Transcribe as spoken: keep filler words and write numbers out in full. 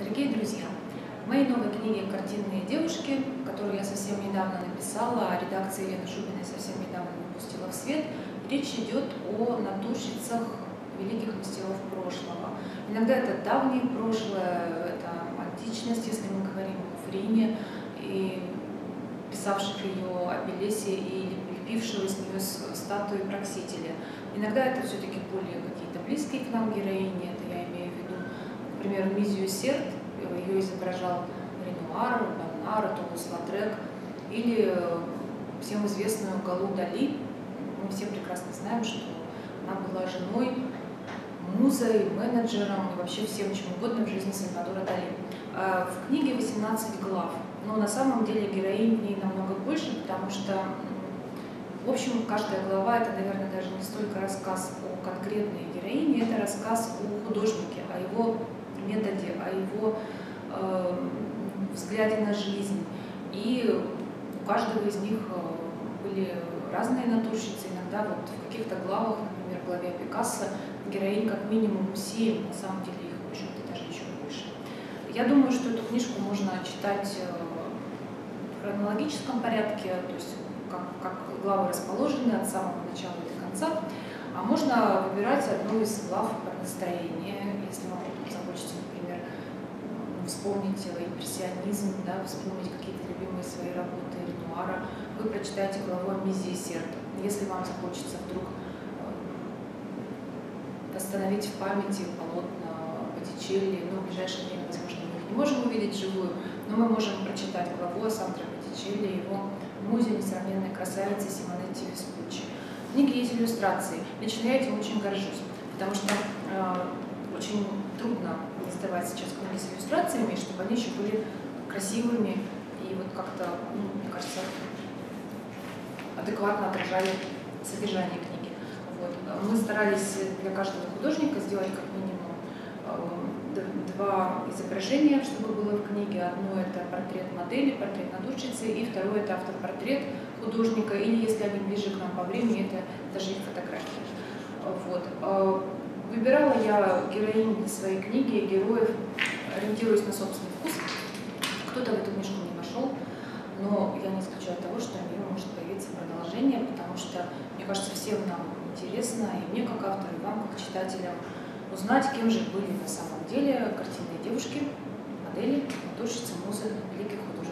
Дорогие друзья, в моей новой книге «Картинные девушки», которую я совсем недавно написала, а редакция Елены Шубиной совсем недавно выпустила в свет, речь идет о натурщицах великих мастеров прошлого. Иногда это давнее прошлое, это античность, если мы говорим о Фрине, и писавших ее Апеллесе и лепившего из нее статуи Проксителя. Иногда это все-таки более какие-то близкие к нам героини, это я имею в виду, например, Мизию Серд, ее изображал Ренуар, Боннар, Тулус-Латрек, или всем известную Галу Дали. Мы все прекрасно знаем, что она была женой, музой, менеджером и вообще всем чем угодно в жизни Сальвадора Дали. В книге восемнадцать глав, но на самом деле героинь в ней намного больше, потому что, в общем, каждая глава — это, наверное, даже не столько рассказ о конкретной героине, это рассказ о художнике, о его методе, о его э, взгляде на жизнь. И у каждого из них были разные натурщицы. Иногда вот в каких-то главах, например, в главе Пикассо, героинь как минимум семь, на самом деле их, в общем-то, даже еще больше. Я думаю, что эту книжку можно читать в хронологическом порядке, то есть как, как главы расположены от самого начала до конца, а можно выбирать одну из глав под настроение, если вам захочется, например, вспомнить импрессионизм, да, вспомнить какие-то любимые свои работы Ренуара, вы прочитаете главу о Мизии Серд. Если вам захочется вдруг восстановить в памяти полотна Боттичелли, ну, в ближайшее время, возможно, мы их не можем увидеть вживую, но мы можем прочитать главу о Сандро Боттичелли, его музе, несравненной красавицы Симонетти Веспуччи. В книге есть иллюстрации. Лично я этим очень горжусь, потому что э, очень трудно издавать сейчас книги с иллюстрациями, чтобы они еще были красивыми и вот как-то, ну, мне кажется, адекватно отражали содержание книги. Вот. Мы старались для каждого художника сделать как минимум э, два изображения, чтобы было в книге. Одно — это портрет модели, портрет натурщицы, и второе — это автопортрет художника, или, если они ближе к нам по времени, это даже их фотографии. Вот. Выбирала я героинь для своей книги, героев, ориентируясь на собственный вкус. Кто-то в эту книжку не вошел, но я не исключаю того, что у нее может появиться продолжение, потому что, мне кажется, всем нам интересно, и мне как автору, и вам как читателям, узнать, кем же были на самом деле картинные девушки, модели, натурщицы, музы великих художников.